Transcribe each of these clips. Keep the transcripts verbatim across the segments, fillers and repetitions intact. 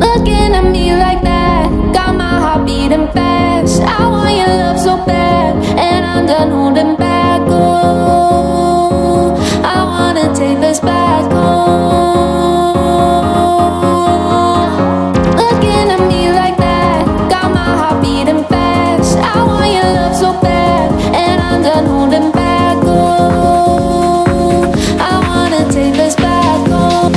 Looking at me like that, got my heart beating fast. I want your love so bad, and I'm done holding back. Oh, I wanna take this back home. Looking at me like that, got my heart beating fast. I want your love so bad, and I'm done holding back. Oh, I wanna take this back home.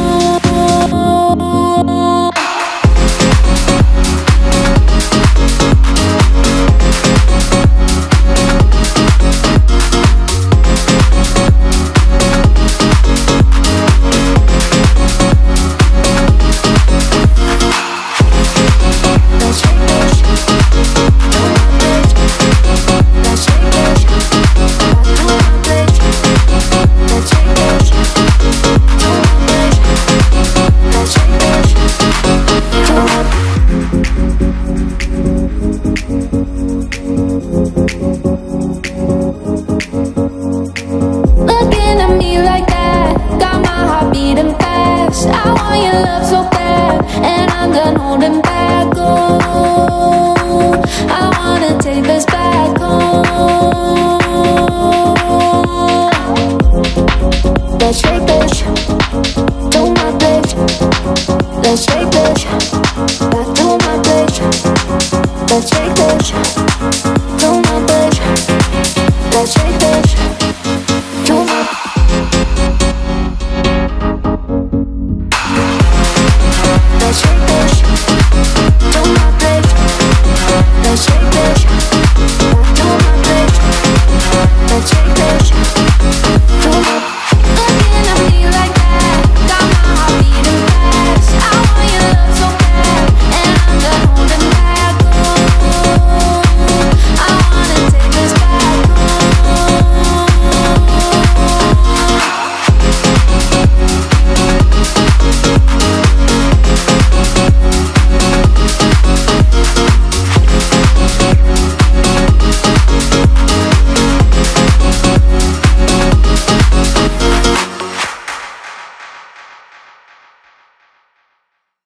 Looking at me like that, got my heart beating fast. I want your love so bad, and I'm done holding back. Oh, I wanna take this back home. Let's shake this, do my place. Let's shake